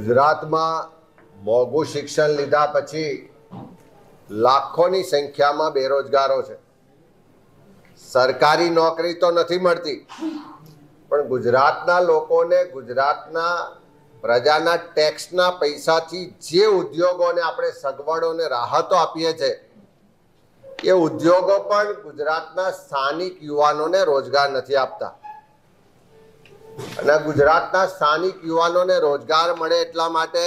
ગુજરાતમાં મોંઘું શિક્ષણ લીધા પછી લાખોની સંખ્યામાં બેરોજગારો છે. સરકારી નોકરી તો નથી મળતી, પણ ગુજરાતના લોકોને ગુજરાતના પ્રજાના ટેક્સના પૈસાથી જે ઉદ્યોગોને આપણે સગવડોને રાહતો આપીએ છીએ એ ઉદ્યોગો પણ ગુજરાતના સ્થાનિક યુવાનોને રોજગાર નથી આપતા. અને ગુજરાતના સ્થાનિક યુવાનોને રોજગાર મળે એટલા માટે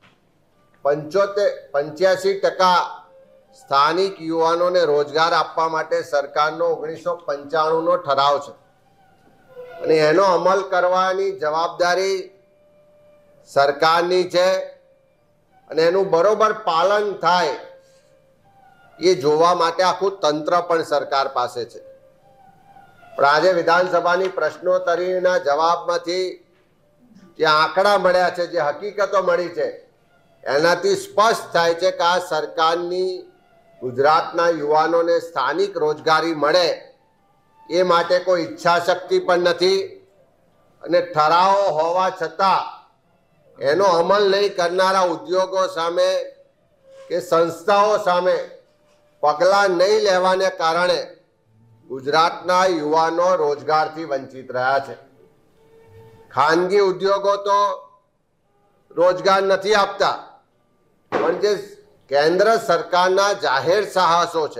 85% સ્થાનિક યુવાનોને રોજગાર આપવા માટે સરકારનો 1995નો ઠરાવ છે અને એનો અમલ કરવાની જવાબદારી સરકારની છે અને એનું બરોબર પાલન થાય એ જોવા માટે આખું તંત્ર પણ સરકાર પાસે છે. પણ આજે વિધાનસભાની પ્રશ્નોત્તરીના જવાબમાંથી જે આંકડા મળ્યા છે, જે હકીકતો મળી છે, એનાથી સ્પષ્ટ થાય છે કે આ સરકારની ગુજરાતના યુવાનોને સ્થાનિક રોજગારી મળે એ માટે કોઈ ઈચ્છા શક્તિ પણ નથી અને ઠરાવો હોવા છતાં એનો અમલ નહીં કરનારા ઉદ્યોગો સામે કે સંસ્થાઓ સામે પગલાં નહીં લેવાને કારણે ગુજરાતના યુવાનો રોજગારથી વંચિત રહ્યા છે. ખાનગી ઉદ્યોગો તો રોજગાર નથી આપતા, પણ જે કેન્દ્ર સરકારના જાહેર સાહસો છે,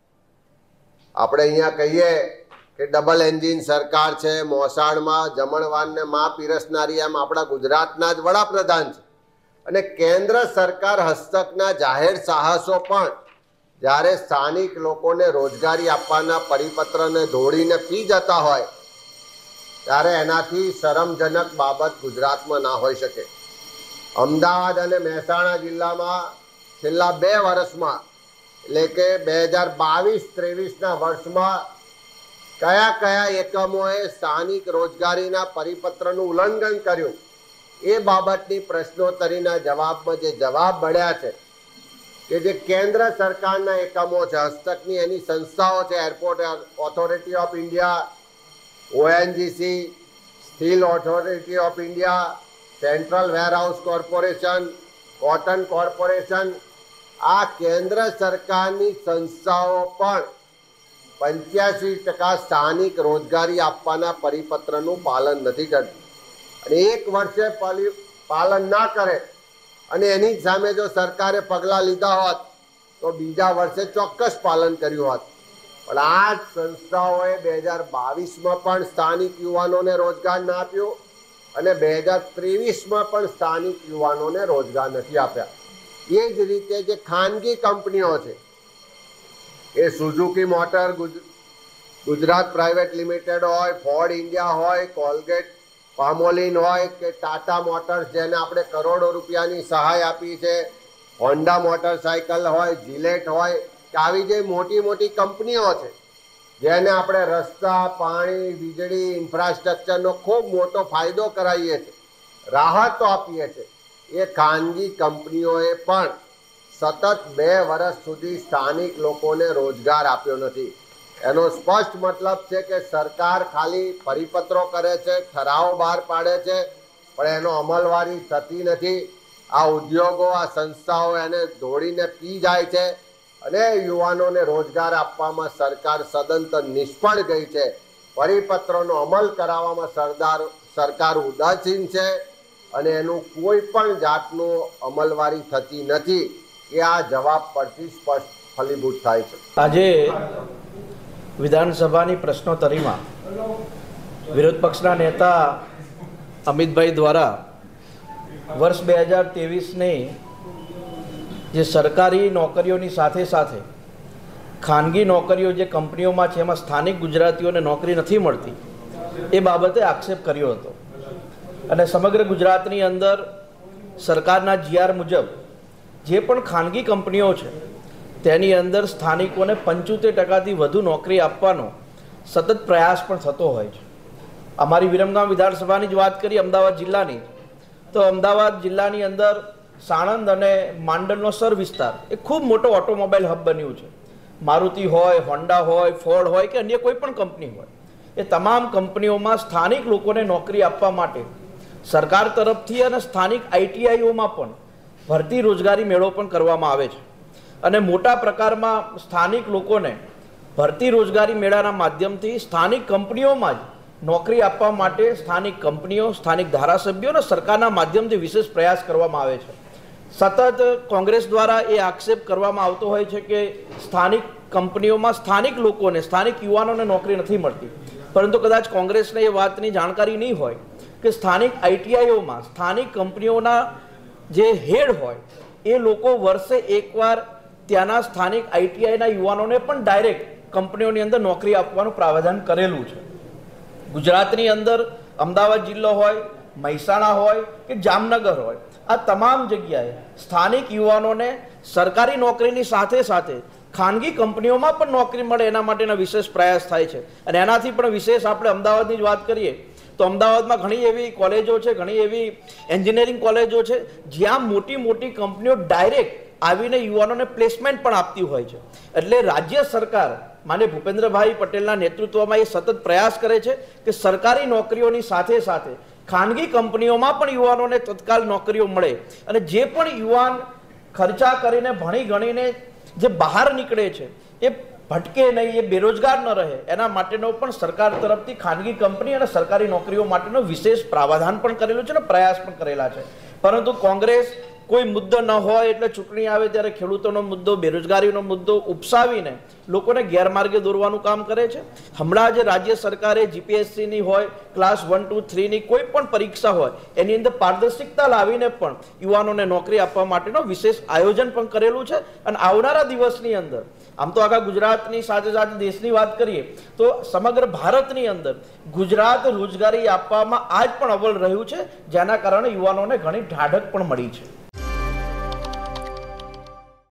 આપણે અહીંયા કહીએ કે ડબલ એન્જિન સરકાર છે, મોસાળમાં જમણવારને માં પીરસનારી એમ આપણા ગુજરાતના જ વડાપ્રધાન છે. અને કેન્દ્ર સરકાર હસ્તકના જાહેર સાહસો પણ જ્યારે સ્થાનિક લોકોને રોજગારી આપવાના પરિપત્રને દોડીને પી જતા હોય ત્યારે એનાથી શરમજનક બાબત ગુજરાતમાં ના હોઈ શકે. અમદાવાદ અને મહેસાણા જિલ્લામાં છેલ્લા 2 વર્ષમાં એટલે કે 2022-23ના વર્ષમાં કયા કયા એકમોએ સ્થાનિક રોજગારીના પરિપત્રનું ઉલ્લંઘન કર્યું એ બાબતની પ્રશ્નોત્તરીના જવાબમાં જે જવાબ મળ્યા છે કે જે કેન્દ્ર સરકારના એકમો છે, હસ્તકની એની સંસ્થાઓ છે, airport authority of India, ONGC, steel authority of India, central warehouse corporation, cotton corporation, આ કેન્દ્ર સરકારની સંસ્થાઓ પણ 85% સ્થાનિક રોજગારી આપવાના પરિપત્રનું પાલન નથી કરતી. અને 1 વર્ષે પાલન ના કરે અને એની સામે જો સરકારે પગલાં લીધા હોત તો બીજા વર્ષે ચોક્કસ પાલન કર્યું હોત. પણ આ જ સંસ્થાઓએ 2022માં પણ સ્થાનિક યુવાનોને રોજગાર ના આપ્યો અને 2023માં પણ સ્થાનિક યુવાનોને રોજગાર નથી આપ્યા. એ જ રીતે જે ખાનગી કંપનીઓ છે, એ Suzuki motor Gujarat private limited હોય, ફોર્ડ ઇન્ડિયા હોય, કોલગેટ પામોલિન હોય કે ટાટા મોટર્સ જેને આપણે કરોડો રૂપિયાની સહાય આપી છે, હોન્ડા મોટરસાઇકલ હોય, જીલેટ હોય કે આવી જે મોટી મોટી કંપનીઓ છે જેને આપણે રસ્તા, પાણી, વીજળી, ઇન્ફ્રાસ્ટ્રક્ચરનો ખૂબ મોટો ફાયદો કરાવીએ છીએ, રાહતો આપીએ છીએ, એ ખાનગી કંપનીઓએ પણ સતત 2 વર્ષ સુધી સ્થાનિક લોકોને રોજગાર આપ્યો નથી. એનો સ્પષ્ટ મતલબ છે કે સરકાર ખાલી પરિપત્રો કરે છે, ઠરાવો બહાર પાડે છે, પણ એનો અમલવારી થતી નથી. આ ઉદ્યોગો, આ સંસ્થાઓ એને દોડીને પી જાય છે અને યુવાનોને રોજગાર આપવામાં સરકાર સદંતર નિષ્ફળ ગઈ છે. પરિપત્રોનો અમલ કરાવવામાં સરકાર ઉદાસીન છે અને એનું કોઈ પણ જાતનું અમલવારી થતી નથી. એ આ જવાબ પરથી સ્પષ્ટ ફલીભૂત થાય છે. આજે વિધાનસભાની પ્રશ્નોત્તરીમાં વિરોધ પક્ષના નેતા અમિતભાઈ દ્વારા વર્ષ 2023ની જે સરકારી નોકરીઓની સાથે સાથે ખાનગી નોકરીઓ જે કંપનીઓમાં છે એમાં સ્થાનિક ગુજરાતીઓને નોકરી નથી મળતી એ બાબતે આક્ષેપ કર્યો હતો. અને સમગ્ર ગુજરાતની અંદર સરકારના GR મુજબ જે પણ ખાનગી કંપનીઓ છે તેની અંદર સ્થાનિકોને 75%થી વધુ નોકરી આપવાનો સતત પ્રયાસ પણ થતો હોય છે. અમારી વિરમગામ વિધાનસભાની જ વાત કરીએ અમદાવાદ જિલ્લાની, તો અમદાવાદ જિલ્લાની અંદર સાણંદ અને માંડલનો સર વિસ્તાર એ ખૂબ મોટો ઓટોમોબાઈલ હબ બન્યું છે. મારુતિ હોય, હોન્ડા હોય, ફોર્ડ હોય કે અન્ય કોઈ પણ કંપની હોય, એ તમામ કંપનીઓમાં સ્થાનિક લોકોને નોકરી આપવા માટે સરકાર તરફથી અને સ્થાનિક આઈટીઆઈઓમાં પણ ભરતી રોજગારી મેળો પણ કરવામાં આવે છે અને મોટા પ્રકારમાં સ્થાનિક લોકોને ભરતી રોજગારી મેળાના માધ્યમથી સ્થાનિક કંપનીઓમાં જ નોકરી આપવા માટે સ્થાનિક કંપનીઓ, સ્થાનિક ધારાસભ્યો અને સરકારના માધ્યમથી વિશેષ પ્રયાસ કરવામાં આવે છે. સતત કોંગ્રેસ દ્વારા એ આક્ષેપ કરવામાં આવતો હોય છે કે સ્થાનિક કંપનીઓમાં સ્થાનિક લોકોને, સ્થાનિક યુવાનોને નોકરી નથી મળતી, પરંતુ કદાચ કોંગ્રેસને એ વાતની જાણકારી નહીં હોય કે સ્થાનિક આઈટીઆઈઓમાં સ્થાનિક કંપનીઓના જે હેડ હોય એ લોકો વર્ષે એકવાર ત્યાંના સ્થાનિક આઈટીઆઈના યુવાનોને પણ ડાયરેક્ટ કંપનીઓની અંદર નોકરી આપવાનું પ્રાવધાન કરેલું છે. ગુજરાતની અંદર અમદાવાદ જિલ્લો હોય, મહેસાણા હોય કે જામનગર હોય, આ તમામ જગ્યાએ સ્થાનિક યુવાનોને સરકારી નોકરીની સાથે સાથે ખાનગી કંપનીઓમાં પણ નોકરી મળે એના માટેના વિશેષ પ્રયાસ થાય છે. અને એનાથી પણ વિશેષ આપણે અમદાવાદની જ વાત કરીએ તો અમદાવાદમાં ઘણી એવી કોલેજો છે, ઘણી એવી એન્જિનિયરિંગ કોલેજો છે જ્યાં મોટી મોટી કંપનીઓ ડાયરેક્ટ આવીને યુવાનોને પ્લેસમેન્ટ પણ આપતી હોય છે. એટલે રાજ્ય સરકાર માનનીય ભૂપેન્દ્રભાઈ પટેલના નેતૃત્વમાં એ સતત પ્રયાસ કરે છે કે સરકારી નોકરીઓની સાથે સાથે ખાનગી કંપનીઓમાં પણ યુવાનોને તત્કાલ નોકરીઓ મળે અને જે પણ યુવાન ખર્ચા કરીને ભણી ગણીને જે બહાર નીકળે છે એ ભટકે નહીં, એ બેરોજગાર ન રહે, એના માટેનો પણ સરકાર તરફથી ખાનગી કંપની અને સરકારી નોકરીઓ માટેનો વિશેષ પ્રાવધાન પણ કરેલું છે અને પ્રયાસ પણ કરેલા છે. પરંતુ કોંગ્રેસ કોઈ મુદ્દો ન હોય એટલે ચૂંટણી આવે ત્યારે ખેડૂતોનો મુદ્દો, બેરોજગારીનો મુદ્દો ઉપસાવીને લોકોને ગેરમાર્ગે દોરવાનું કામ કરે છે. હમણાં જે રાજ્ય સરકારે જીપીએસસીની હોય, ક્લાસ 1, 2, 3ની કોઈ પણ પરીક્ષા હોય એની અંદર પારદર્શિકતા લાવીને પણ યુવાનોને નોકરી આપવા માટેનો વિશેષ આયોજન પણ કરેલું છે. અને આવનારા દિવસની અંદર આમ તો આખા ગુજરાતની સાથે સાથે દેશની વાત કરીએ તો સમગ્ર ભારતની અંદર ગુજરાત રોજગારી આપવામાં આજ પણ અવ્વલ રહ્યું છે, જેના કારણે યુવાનોને ઘણી ઢાઢક પણ મળી છે.